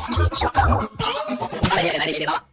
Csupo. まだ入れてない、入れてない。